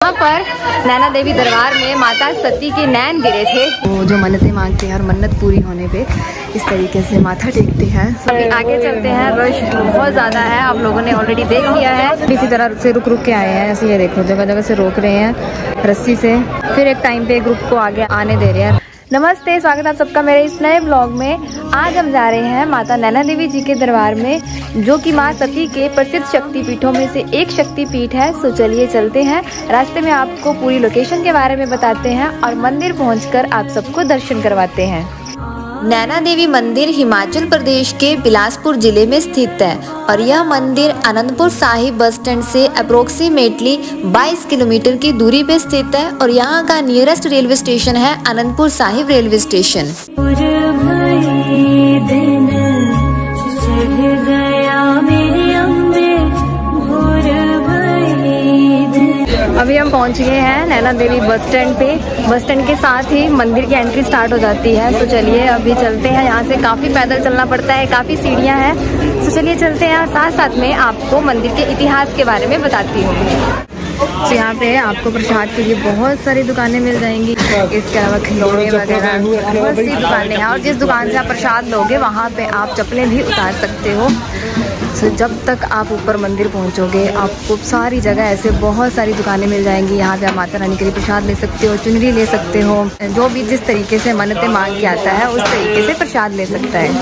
यहाँ पर नैना देवी दरबार में माता सती के नैन गिरे थे। वो जो मन्नतें मांगते हैं और मन्नत पूरी होने पे इस तरीके से माथा टेकते हैं। अभी आगे चलते हैं, रश बहुत ज़्यादा है, आप लोगों ने ऑलरेडी देख लिया है। इसी तरह से रुक रुक के आए हैं, ऐसे ये देखो जगह जगह से रोक रहे हैं रस्सी से, फिर एक टाइम पे ग्रुप को आगे आने दे रहे हैं। नमस्ते, स्वागत है आप सबका मेरे इस नए ब्लॉग में। आज हम जा रहे हैं माता नैना देवी जी के दरबार में, जो कि माँ सती के प्रसिद्ध शक्तिपीठों में से एक शक्तिपीठ है। सो चलिए चलते हैं, रास्ते में आपको पूरी लोकेशन के बारे में बताते हैं और मंदिर पहुंचकर आप सबको दर्शन करवाते हैं। नैना देवी मंदिर हिमाचल प्रदेश के बिलासपुर जिले में स्थित है और यह मंदिर आनंदपुर साहिब बस स्टैंड से अप्रोक्सीमेटली 22 किलोमीटर की दूरी पे स्थित है और यहाँ का नियरेस्ट रेलवे स्टेशन है आनंदपुर साहिब रेलवे स्टेशन। अभी हम पहुंच गए हैं नैना देवी बस स्टैंड पे। बस स्टैंड के साथ ही मंदिर की एंट्री स्टार्ट हो जाती है। तो चलिए अभी चलते हैं, यहाँ से काफ़ी पैदल चलना पड़ता है, काफ़ी सीढ़ियाँ हैं। तो चलिए चलते हैं और साथ साथ में आपको मंदिर के इतिहास के बारे में बताती हूँ। तो यहाँ पे आपको प्रसाद के लिए बहुत सारी दुकानें मिल जाएंगी, इसके अलावा खिलौने वगैरह बहुत सी दुकानें हैं। और जिस दुकान से आप प्रसाद लोगे वहाँ पे आप चप्पलें भी उतार सकते हो। तो जब तक आप ऊपर मंदिर पहुँचोगे आपको सारी जगह ऐसे बहुत सारी दुकानें मिल जाएंगी। यहाँ पे आप माता रानी के लिए प्रसाद ले सकते हो, चुनरी ले सकते हो, जो भी जिस तरीके से मन्नतें मांग के आता है उस तरीके से प्रसाद ले सकता है।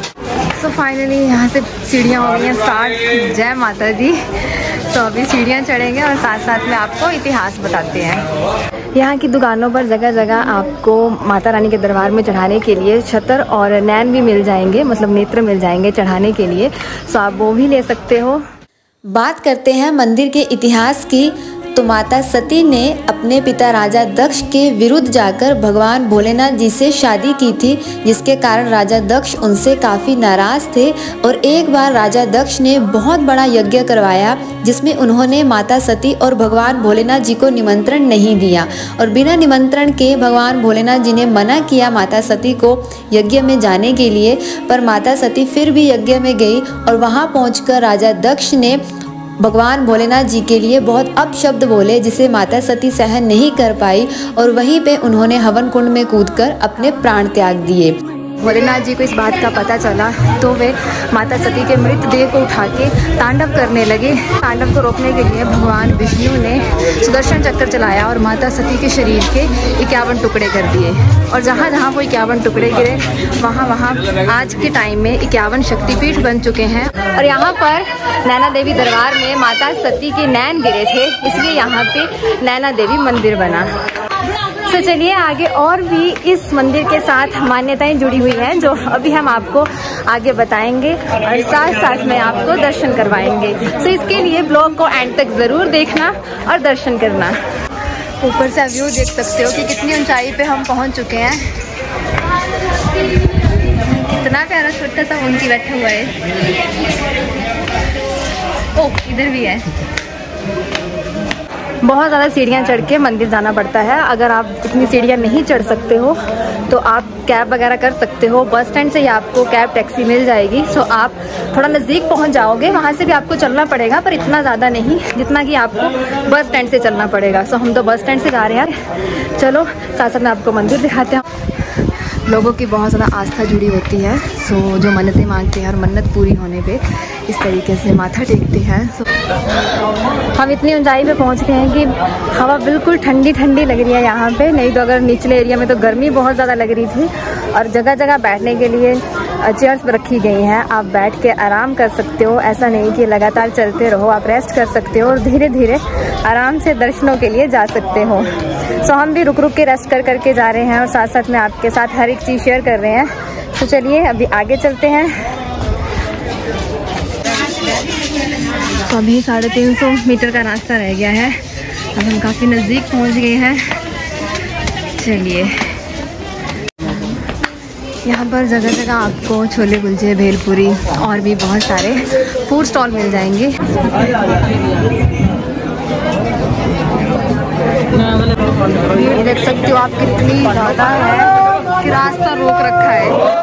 सो फाइनली यहाँ से सीढ़ियाँ हो गई हैं स्टार्ट। जय माता दी। तो अभी सीढ़ियाँ चढ़ेंगे और साथ साथ में आपको इतिहास बताते हैं। यहाँ की दुकानों पर जगह जगह आपको माता रानी के दरबार में चढ़ाने के लिए छतर और नैन भी मिल जाएंगे, मतलब नेत्र मिल जाएंगे चढ़ाने के लिए। सो आप वो भी ले सकते हो। बात करते हैं मंदिर के इतिहास की। तो माता सती ने अपने पिता राजा दक्ष के विरुद्ध जाकर भगवान भोलेनाथ जी से शादी की थी, जिसके कारण राजा दक्ष उनसे काफ़ी नाराज़ थे और एक बार राजा दक्ष ने बहुत बड़ा यज्ञ करवाया जिसमें उन्होंने माता सती और भगवान भोलेनाथ जी को निमंत्रण नहीं दिया और बिना निमंत्रण के भगवान भोलेनाथ जी ने मना किया माता सती को यज्ञ में जाने के लिए। पर माता सती फिर भी यज्ञ में गई और वहाँ पहुँचकर राजा दक्ष ने भगवान भोलेनाथ जी के लिए बहुत अपशब्द बोले, जिसे माता सती सहन नहीं कर पाई और वहीं पे उन्होंने हवन कुंड में कूदकर अपने प्राण त्याग दिए। भोलेनाथ जी को इस बात का पता चला तो वे माता सती के मृतदेह को उठा के तांडव करने लगे। तांडव को रोकने के लिए भगवान विष्णु ने सुदर्शन चक्र चलाया और माता सती के शरीर के 51 टुकड़े कर दिए। और जहाँ जहाँ वो 51 टुकड़े गिरे वहाँ वहाँ आज के टाइम में 51 शक्तिपीठ बन चुके हैं। और यहाँ पर नैना देवी दरबार में माता सती के नैन गिरे थे, इसलिए यहाँ पे नैना देवी मंदिर बना। तो चलिए आगे और भी इस मंदिर के साथ मान्यताएं जुड़ी हुई हैं जो अभी हम आपको आगे बताएंगे और साथ साथ में आपको दर्शन करवाएंगे। तो इसके लिए ब्लॉग को एंड तक ज़रूर देखना और दर्शन करना। ऊपर से व्यू देख सकते हो कि कितनी ऊंचाई पे हम पहुंच चुके हैं। कितना प्यारा छोटा सा ऊंची बैठा हुआ है। ओह इधर भी है। बहुत ज़्यादा सीढ़ियाँ चढ़ के मंदिर जाना पड़ता है। अगर आप इतनी सीढ़ियाँ नहीं चढ़ सकते हो तो आप कैब वगैरह कर सकते हो। बस स्टैंड से ही आपको कैब टैक्सी मिल जाएगी। सो आप थोड़ा नज़दीक पहुंच जाओगे, वहाँ से भी आपको चलना पड़ेगा पर इतना ज़्यादा नहीं जितना कि आपको बस स्टैंड से चलना पड़ेगा। सो हम तो बस स्टैंड से जा रहे हैं। चलो साथ साथ में आपको मंदिर दिखाते हैं। लोगों की बहुत ज़्यादा आस्था जुड़ी होती है। सो जो मन्नतें मांगते हैं और मन्नत पूरी होने पे इस तरीके से माथा टेकते हैं। सो हम इतनी ऊंचाई पे पहुंच गए हैं कि हवा बिल्कुल ठंडी ठंडी लग रही है यहाँ पे। नहीं तो अगर निचले एरिया में तो गर्मी बहुत ज़्यादा लग रही थी। और जगह जगह बैठने के लिए चेयर्स रखी गई हैं, आप बैठ के आराम कर सकते हो। ऐसा नहीं कि लगातार चलते रहो, आप रेस्ट कर सकते हो और धीरे धीरे आराम से दर्शनों के लिए जा सकते हो। सो हम भी रुक रुक के रेस्ट कर करके जा रहे हैं और साथ साथ में आपके साथ हर एक चीज़ शेयर कर रहे हैं। तो चलिए अभी आगे चलते हैं। तो अभी 350 मीटर का रास्ता रह गया है। अब हम काफ़ी नज़दीक पहुंच गए हैं। चलिए यहाँ पर जगह जगह आपको छोले कुलचे, भेलपुरी और भी बहुत सारे फूड स्टॉल मिल जाएंगे। ये देख सकते हो आप कितनी ज़्यादा है कि रास्ता रोक रखा है।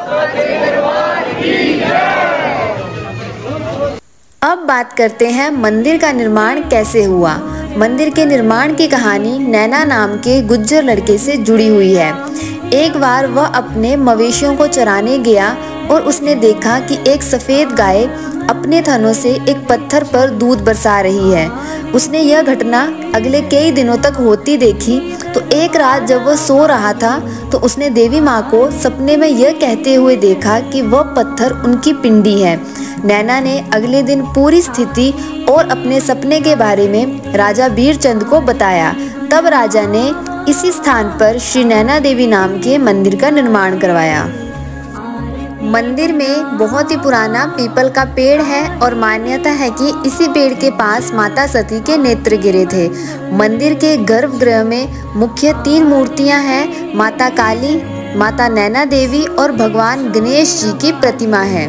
अब बात करते हैं मंदिर का निर्माण कैसे हुआ। मंदिर के निर्माण की कहानी नैना नाम के गुज्जर लड़के से जुड़ी हुई है। एक बार वह अपने मवेशियों को चराने गया और उसने देखा कि एक सफ़ेद गाय अपने थनों से एक पत्थर पर दूध बरसा रही है। उसने यह घटना अगले कई दिनों तक होती देखी, तो एक रात जब वह सो रहा था तो उसने देवी माँ को सपने में यह कहते हुए देखा कि वह पत्थर उनकी पिंडी है। नैना ने अगले दिन पूरी स्थिति और अपने सपने के बारे में राजा बीरचंद को बताया। तब राजा ने इसी स्थान पर श्री नैना देवी नाम के मंदिर का निर्माण करवाया। मंदिर में बहुत ही पुराना पीपल का पेड़ है और मान्यता है कि इसी पेड़ के पास माता सती के नेत्र गिरे थे। मंदिर के गर्भगृह में मुख्य 3 मूर्तियां हैं। माता काली, माता नैना देवी और भगवान गणेश जी की प्रतिमा है।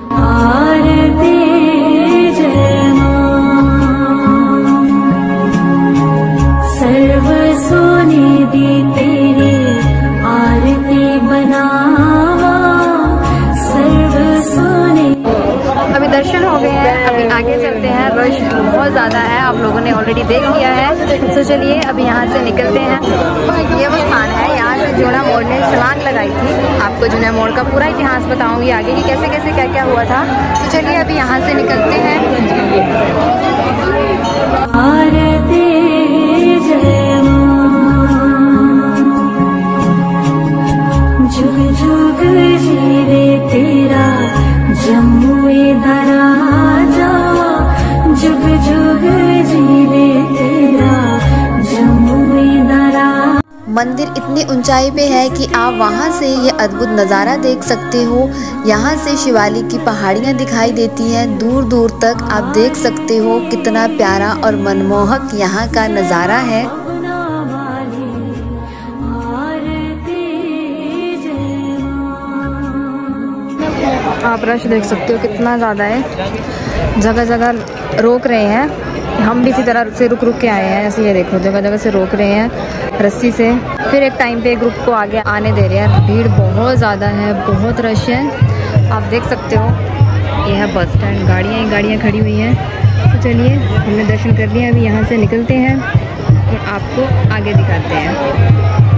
सर्व सोने दी तेरी आरती बनावा, सर्व सोने। अभी दर्शन हो गए हैं, अभी आगे चलते हैं। रश बहुत ज़्यादा है, आप लोगों ने ऑलरेडी देख लिया है। तो चलिए अभी यहाँ से निकलते हैं। ये वो स्थान है, यहाँ से जूना मोड़ ने छलांग लगाई थी। आपको जूना मोड़ का पूरा इतिहास बताऊंगी आगे कि कैसे कैसे क्या क्या हुआ था। तो चलिए अभी यहाँ से निकलते हैं। जुग जुग जीवे तेरा जम्मुए दराजा, जुग जुग जीवे तेरा जम्मुए दराजा। मंदिर इतनी ऊंचाई पे है कि आप वहाँ से ये अद्भुत नज़ारा देख सकते हो। यहाँ से शिवालिक की पहाड़ियाँ दिखाई देती हैं, दूर दूर तक आप देख सकते हो कितना प्यारा और मनमोहक यहाँ का नज़ारा है। आप रश देख सकते हो कितना ज़्यादा है, जगह जगह रोक रहे हैं। हम भी इसी तरह से रुक रुक के आए हैं। ऐसे ये देखो जगह जगह से रोक रहे हैं रस्सी से, फिर एक टाइम पे ग्रुप को आगे आने दे रहे हैं। भीड़ बहुत ज़्यादा है, बहुत रश है, आप देख सकते हो। ये है बस स्टैंड, गाड़ियाँ ही गाड़ियाँ खड़ी हुई हैं। तो चलिए हमने दर्शन कर लिया, अभी यहाँ से निकलते हैं और आपको आगे दिखाते हैं।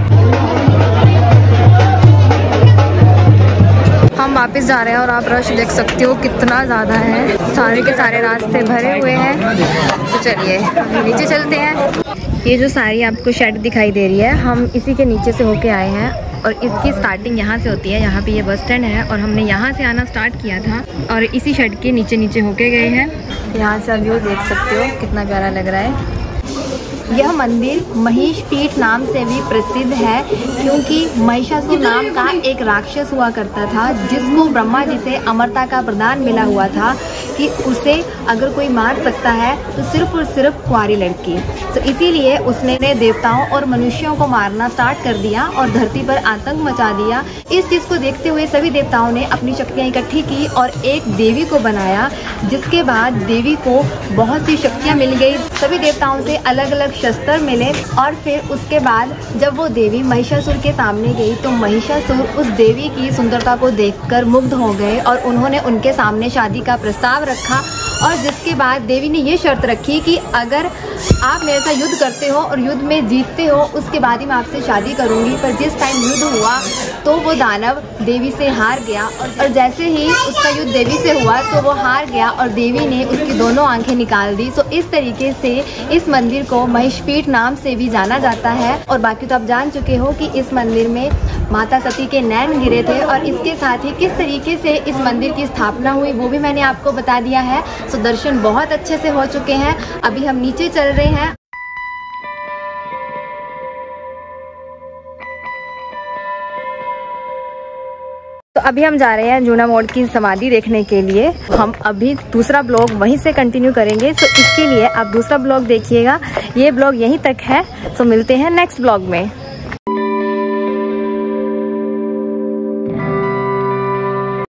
हम वापस जा रहे हैं और आप रश देख सकते हो कितना ज़्यादा है, सारे के सारे रास्ते भरे हुए हैं। तो चलिए नीचे चलते हैं। ये जो सारी आपको शेड दिखाई दे रही है, हम इसी के नीचे से होके आए हैं और इसकी स्टार्टिंग यहाँ से होती है। यहाँ पे ये बस स्टैंड है और हमने यहाँ से आना स्टार्ट किया था और इसी शेड के नीचे नीचे होके गए हैं। यहाँ से व्यू देख सकते हो कितना प्यारा लग रहा है। यह मंदिर महिष पीठ नाम से भी प्रसिद्ध है, क्योंकि महिषासुर नाम का एक राक्षस हुआ करता था, जिसको ब्रह्मा जी से अमरता का प्रदान मिला हुआ था कि उसे अगर कोई मार सकता है तो सिर्फ और सिर्फ कुंवारी लड़की। तो इसीलिए उसने देवताओं और मनुष्यों को मारना स्टार्ट कर दिया और धरती पर आतंक मचा दिया। इस चीज को देखते हुए सभी देवताओं ने अपनी शक्तियां इकट्ठी की और एक देवी को बनाया, जिसके बाद देवी को बहुत सी शक्तियां मिल गई। सभी देवताओं से अलग अलग शस्त्र मिले और फिर उसके बाद जब वो देवी महिषासुर के सामने गई तो महिषासुर उस देवी की सुंदरता को देखकर मुग्ध हो गए और उन्होंने उनके सामने शादी का प्रस्ताव रखा। और जिसके बाद देवी ने ये शर्त रखी कि अगर आप मेरे साथ युद्ध करते हो और युद्ध में जीतते हो, उसके बाद ही मैं आपसे शादी करूंगी। पर जिस टाइम युद्ध हुआ तो वो दानव देवी से हार गया और जैसे ही उसका युद्ध देवी से हुआ तो वो हार गया और देवी ने उसकी दोनों आंखें निकाल दी। तो इस तरीके से इस मंदिर को महिषपीठ नाम से भी जाना जाता है। और बाकी तो आप जान चुके हो कि इस मंदिर में माता सती के नैन गिरे थे और इसके साथ ही किस तरीके से इस मंदिर की स्थापना हुई वो भी मैंने आपको बता दिया है। तो दर्शन बहुत अच्छे से हो चुके हैं, अभी हम नीचे चल रहे हैं। तो अभी हम जा रहे हैं जूना मोड़ की समाधि देखने के लिए। हम अभी दूसरा ब्लॉग वहीं से कंटिन्यू करेंगे, तो इसके लिए आप दूसरा ब्लॉग देखिएगा। ये ब्लॉग यहीं तक है, तो मिलते हैं नेक्स्ट ब्लॉग में।